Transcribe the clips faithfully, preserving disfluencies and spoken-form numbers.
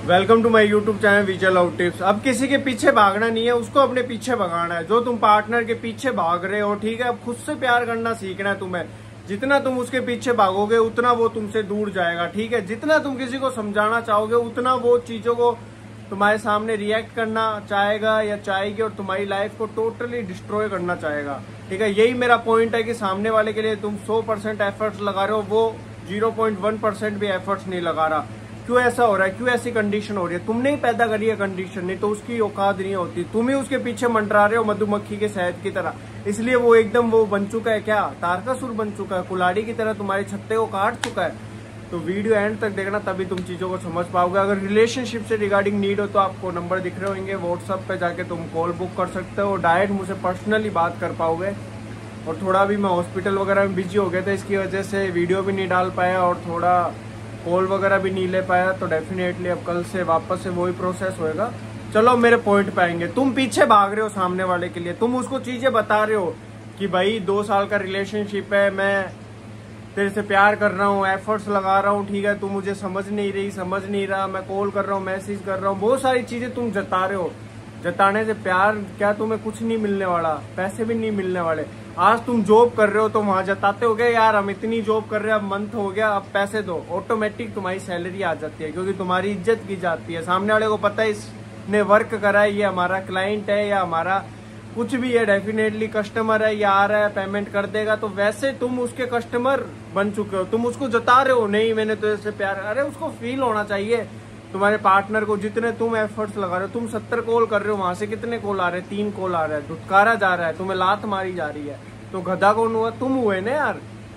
Welcome to my YouTube channel Vijay love tips. अब किसी के पीछे भागना नहीं है, उसको अपने पीछे भगाना है। जो तुम पार्टनर के पीछे भाग रहे हो, ठीक है, अब खुद से प्यार करना सीखना है तुम्हें। जितना तुम उसके पीछे भागोगे उतना वो तुमसे दूर जाएगा, ठीक है। जितना तुम किसी को समझाना चाहोगे उतना वो चीजों को तुम्हारे सामने रिएक्ट करना चाहेगा या चाहेगी और तुम्हारी लाइफ को टोटली डिस्ट्रॉय करना चाहेगा, ठीक है। यही मेरा पॉइंट है कि सामने वाले के लिए तुम सौ परसेंट एफर्ट्स लगा रहे हो, वो जीरो पॉइंट वन परसेंट भी एफर्ट्स नहीं लगा रहा। क्यों ऐसा हो रहा है, क्यों ऐसी कंडीशन हो रही है? तुमने ही पैदा करी है कंडीशन, नहीं तो उसकी औकात नहीं होती। तुम ही उसके पीछे मंडरा रहे हो मधुमक्खी के शहद की तरह, इसलिए वो एकदम वो बन चुका है, क्या तारकासुर बन चुका है, कुल्हाड़ी की तरह तुम्हारे छत्ते को काट चुका है। तो वीडियो एंड तक देखना, तभी तुम चीजों को समझ पाओगे। अगर रिलेशनशिप से रिगार्डिंग नीड हो तो आपको नंबर दिख रहे होंगे, व्हाट्सएप पे जाके तुम कॉल बुक कर सकते हो, डायरेक्ट मुझसे पर्सनली बात कर पाओगे। और थोड़ा भी मैं हॉस्पिटल वगैरह में बिजी हो गया था, इसकी वजह से वीडियो भी नहीं डाल पाया और थोड़ा कॉल वगैरह भी नहीं ले पाया। तो डेफिनेटली अब कल से वापस से वही प्रोसेस होएगा। चलो मेरे पॉइंट पे आएंगे। तुम पीछे भाग रहे हो सामने वाले के लिए, तुम उसको चीजें बता रहे हो कि भाई दो साल का रिलेशनशिप है, मैं तेरे से प्यार कर रहा हूँ, एफर्ट्स लगा रहा हूँ, ठीक है, तू मुझे समझ नहीं रही, समझ नहीं रहा, मैं कॉल कर रहा हूँ, मैसेज कर रहा हूँ, बहुत सारी चीजें तुम जता रहे हो। जताने से प्यार क्या, तुम्हें कुछ नहीं मिलने वाला, पैसे भी नहीं मिलने वाले। आज तुम जॉब कर रहे हो तो वहां जताते हो गए, यार हम इतनी जॉब कर रहे हैं, अब मंथ हो गया, अब पैसे दो, ऑटोमेटिक तुम्हारी सैलरी आ जाती है, क्योंकि तुम्हारी इज्जत की जाती है। सामने वाले को पता है इसने वर्क करा है, ये हमारा क्लाइंट है या हमारा कुछ भी है, डेफिनेटली कस्टमर है, ये आ रहा है, पेमेंट कर देगा। तो वैसे तुम उसके कस्टमर बन चुके हो, तुम उसको जता रहे हो, नहीं मैंने तो इससे प्यार। अरे उसको फील होना चाहिए तुम्हारे पार्टनर को, जितने तुम एफर्ट्स लगा रहे हो। तुम सत्तर कॉल कर रहे हो, वहां से कितने कॉल आ रहे हैं? तीन कॉल आ रहा है, धुतकारा जा रहा है, तुम्हें लात मारी जा रही है। तो गधा कौन हुआ? तुम हुए ना यार।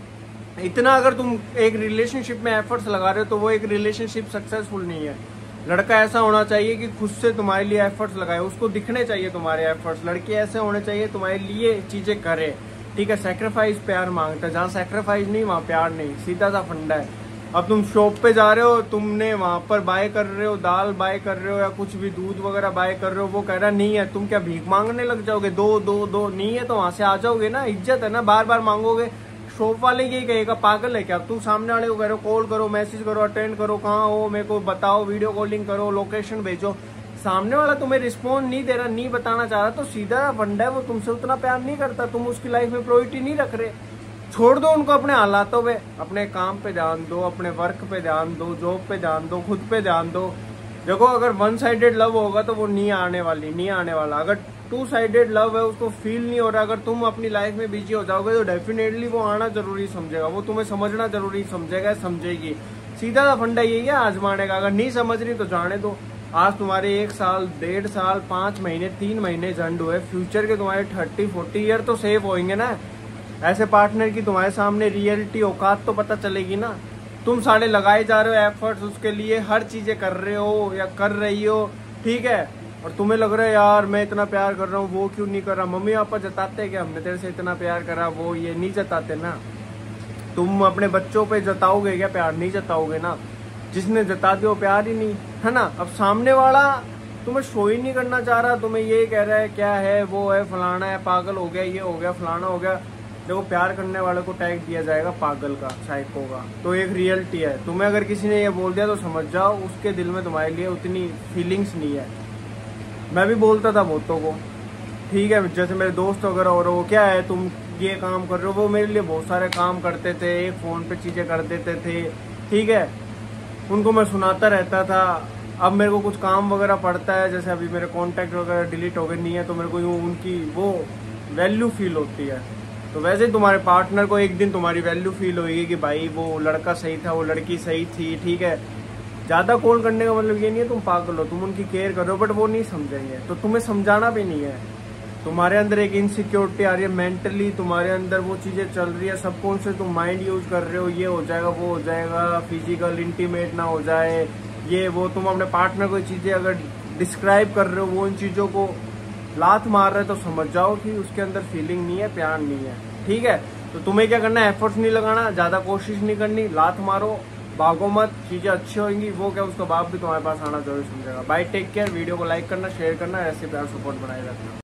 इतना अगर तुम एक रिलेशनशिप में एफर्ट्स लगा रहे हो तो वो एक रिलेशनशिप सक्सेसफुल नहीं है। लड़का ऐसा होना चाहिए कि खुद से तुम्हारे लिए एफर्ट्स लगाए, उसको दिखने चाहिए तुम्हारे एफर्ट्स। लड़के ऐसे होने चाहिए तुम्हारे लिए चीजें करे, ठीक है। सेक्रीफाइस प्यार मांगता है, जहाँ सेक्रीफाइस नहीं वहाँ प्यार नहीं, सीधा सा फंडा है। अब तुम शॉप पे जा रहे हो, तुमने वहां पर बाय कर रहे हो, दाल बाय कर रहे हो या कुछ भी दूध वगैरह बाय कर रहे हो, वो कह रहा नहीं है, तुम क्या भीख मांगने लग जाओगे? दो दो दो नहीं है तो वहां से आ जाओगे ना, इज्जत है ना, बार बार मांगोगे। शॉप वाले यही कहेगा, पागल है क्या तुम? सामने वाले को कह रहे हो कॉल करो, मैसेज करो, अटेंड करो, कहाँ हो, मेरे को बताओ, वीडियो कॉलिंग करो, लोकेशन भेजो। सामने वाला तुम्हें रिस्पॉन्स नहीं दे रहा, नहीं बताना चाह रहा, तो सीधा फंडा है, वो तुमसे उतना प्यार नहीं करता, तुम उसकी लाइफ में प्रायोरिटी नहीं रख रहे। छोड़ दो उनको अपने हालातों पे, अपने काम पे ध्यान दो, अपने वर्क पे ध्यान दो, जॉब पे ध्यान दो, खुद पे ध्यान दो। देखो अगर वन साइडेड लव होगा तो वो नहीं आने वाली, नहीं आने वाला। अगर टू साइडेड लव है, उसको फील नहीं हो रहा, अगर तुम अपनी लाइफ में बिजी हो जाओगे तो डेफिनेटली वो आना जरूरी समझेगा, वो तुम्हें समझना जरूरी समझेगा, समझेगी। सीधा सा फंडा यही है आजमाने का। अगर नहीं समझ रही तो जाने दो। आज तुम्हारे एक साल, डेढ़ साल, पांच महीने, तीन महीने झंड हुए, फ्यूचर के तुम्हारे थर्टी फोर्टी ईयर तो सेव होंगे ना। ऐसे पार्टनर की तुम्हारे सामने रियलिटी औकात तो पता चलेगी ना। तुम सारे लगाए जा रहे हो एफर्ट्स, उसके लिए हर चीजें कर रहे हो या कर रही हो, ठीक है, और तुम्हें लग रहा है यार मैं इतना प्यार कर रहा हूँ, वो क्यों नहीं कर रहा? मम्मी पापा जताते हैं कि हमने तेरे से इतना प्यार करा, वो ये नहीं जताते ना। तुम अपने बच्चों पे जताओगे क्या प्यार? नहीं जताओगे ना। जिसने जता दिया वो प्यार ही नहीं है ना। अब सामने वाला तुम्हें शो ही नहीं करना चाह रहा, तुम्हें ये कह रहा है क्या है, वो है, फलाना है, पागल हो गया, ये हो गया, फलाना हो गया। देखो प्यार करने वाले को टैग दिया जाएगा पागल का, साइको का। तो एक रियलिटी है। तुम्हें अगर किसी ने ये बोल दिया तो समझ जाओ उसके दिल में तुम्हारे लिए उतनी फीलिंग्स नहीं है। मैं भी बोलता था बहुतों को, ठीक है, जैसे मेरे दोस्त वगैरह हो रहे हो, क्या है तुम ये काम कर रहे हो, वो मेरे लिए बहुत सारे काम करते थे, एक फोन पे चीजें कर देते थे, ठीक है, उनको मैं सुनाता रहता था। अब मेरे को कुछ काम वगैरह पड़ता है, जैसे अभी मेरे कॉन्टैक्ट वगैरह डिलीट हो गए नहीं है, तो मेरे को यूँ उनकी वो वैल्यू फील होती है। तो वैसे तुम्हारे पार्टनर को एक दिन तुम्हारी वैल्यू फील होगी कि भाई वो लड़का सही था, वो लड़की सही थी, ठीक है। ज्यादा कॉल करने का मतलब ये नहीं है तुम पागल हो, तुम उनकी केयर करो, बट वो नहीं समझेंगे, तो तुम्हें समझाना भी नहीं है। तुम्हारे अंदर एक इनसिक्योरिटी आ रही है मेंटली, तुम्हारे अंदर वो चीजें चल रही है, सबकॉन्शियस तुम माइंड यूज कर रहे हो, ये हो जाएगा, वो हो जाएगा, फिजिकल इंटीमेट ना हो जाए, ये वो। तुम अपने पार्टनर को चीजें अगर डिस्क्राइब कर रहे हो, वो इन चीजों को लात मार रहे, तो समझ जाओ कि उसके अंदर फीलिंग नहीं है, प्यार नहीं है, ठीक है। तो तुम्हें क्या करना है, एफर्ट्स नहीं लगाना, ज्यादा कोशिश नहीं करनी, लात मारो, भागो मत, चीजें अच्छी होंगी। वो क्या, उसका बाप भी तुम्हारे पास आना जरूर समझेगा। Bye, take care. वीडियो को लाइक करना, शेयर करना, ऐसे प्यार सपोर्ट बनाए रखना।